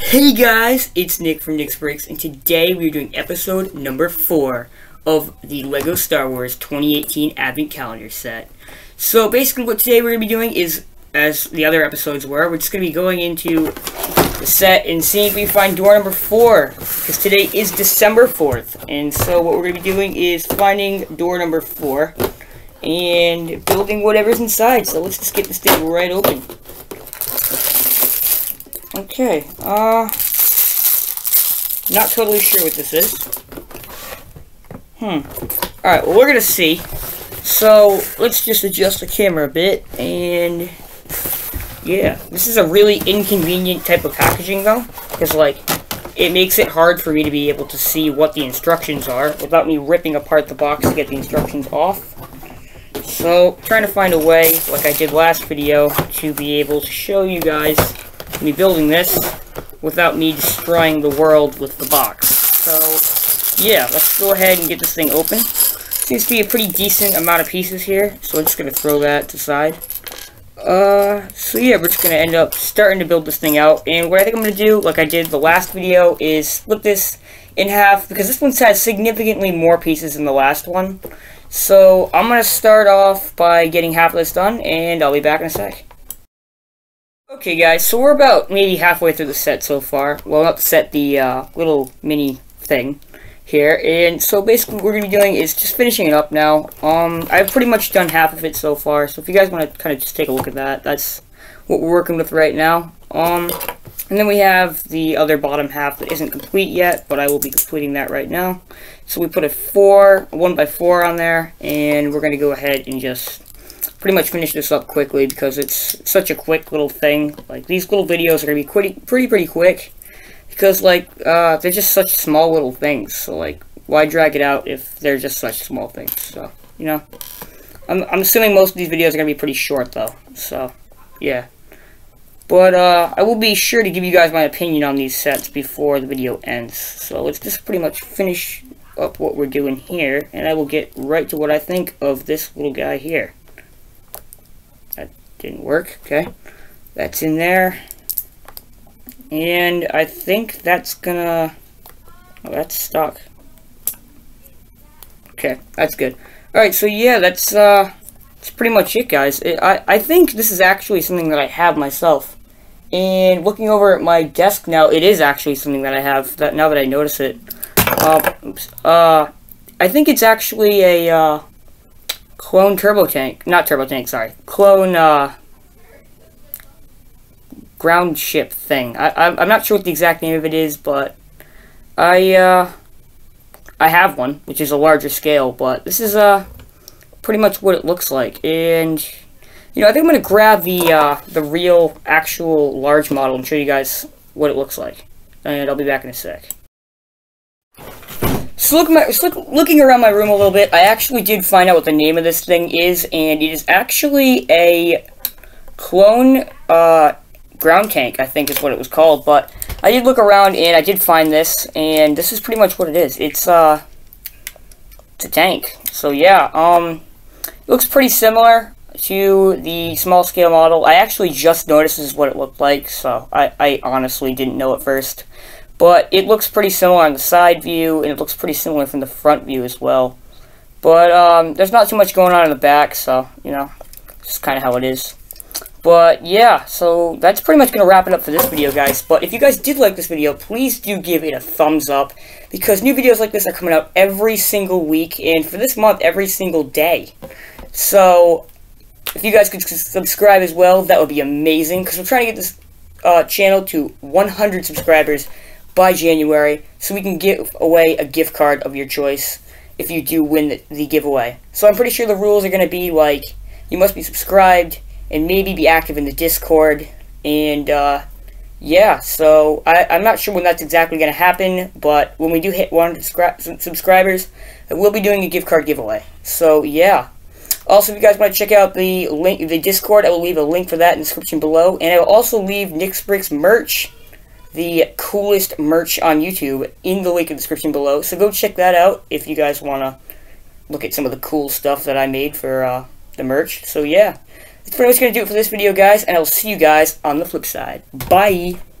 Hey guys, it's Nick from Nick's Bricks, and today we're doing episode number 4 of the LEGO Star Wars 2018 Advent Calendar set. So basically what today we're going to be doing is, as the other episodes were, we're just going to be going into the set and seeing if we find door number 4, because today is December 4th, and so what we're going to be doing is finding door number 4 and building whatever's inside. So let's just get this thing right open. Okay, not totally sure what this is. Alright, well, we're gonna see. So, let's just adjust the camera a bit, and yeah, this is a really inconvenient type of packaging, though, because, like, it makes it hard for me to be able to see what the instructions are without me ripping apart the box to get the instructions off. So, trying to find a way, like I did last video, to be able to show you guys me building this without me destroying the world with the box. So yeah, let's go ahead and get this thing open. Seems to be a pretty decent amount of pieces here, so we're just gonna throw that to the side. So yeah, we're just gonna end up starting to build this thing out, and what I think I'm gonna do, like I did the last video, is split this in half, because this one's had significantly more pieces than the last one. So I'm gonna start off by getting half of this done, and I'll be back in a sec. Okay guys, so we're about maybe halfway through the set so far. Well, not the set, the little mini thing here. And so basically what we're going to be doing is just finishing it up now. I've pretty much done half of it so far, so if you guys want to kind of just take a look at that, that's what we're working with right now. And then we have the other bottom half that isn't complete yet, but I will be completing that right now. So we put a 1x4 on there, and we're going to go ahead and just pretty much finish this up quickly because it's such a quick little thing. Like, these little videos are going to be pretty quick because, like, they're just such small little things. So, like, why drag it out if they're just such small things? So, you know, I'm assuming most of these videos are going to be pretty short, though. So, yeah. But, I will be sure to give you guys my opinion on these sets before the video ends. So, let's just pretty much finish up what we're doing here, and I will get right to what I think of this little guy here. Didn't work. Okay, that's in there, and I think that's gonna, oh, that's stuck. Okay, that's good. Alright, so yeah, that's pretty much it, guys. I think this is actually something that I have myself, and looking over at my desk now, it is actually something that I have, that now that I notice it. I think it's actually a clone turbo tank, not turbo tank, sorry, clone ground ship thing. I'm not sure what the exact name of it is, but I have one, which is a larger scale, but this is pretty much what it looks like. And you know, I think I'm gonna grab the real actual large model and show you guys what it looks like, and I'll be back in a sec. So looking around my room a little bit, I actually did find out what the name of this thing is, and it is actually a clone ground tank, I think is what it was called. But I did look around and I did find this, and this is pretty much what it is. It's a tank. So yeah, it looks pretty similar to the small scale model. I actually just noticed this is what it looked like, so I honestly didn't know at first. But it looks pretty similar on the side view, and it looks pretty similar from the front view as well. But there's not too much going on in the back, so, you know, it's kind of how it is. But yeah, so that's pretty much going to wrap it up for this video, guys. But if you guys did like this video, please do give it a thumbs up, because new videos like this are coming out every single week, and for this month, every single day. So if you guys could subscribe as well, that would be amazing, because we're trying to get this channel to 100 subscribers by January, so we can give away a gift card of your choice if you do win the giveaway. So I'm pretty sure the rules are going to be like, you must be subscribed and maybe be active in the Discord, and yeah, so I'm not sure when that's exactly going to happen, but when we do hit 100 subscribers, I will be doing a gift card giveaway. So yeah. Also, if you guys want to check out the link, the Discord, I will leave a link for that in the description below, and I will also leave Nick's Bricks merch, the coolest merch on YouTube, in the link in the description below. So go check that out if you guys want to look at some of the cool stuff that I made for the merch. So yeah, that's pretty much going to do it for this video, guys, and I'll see you guys on the flip side. Bye!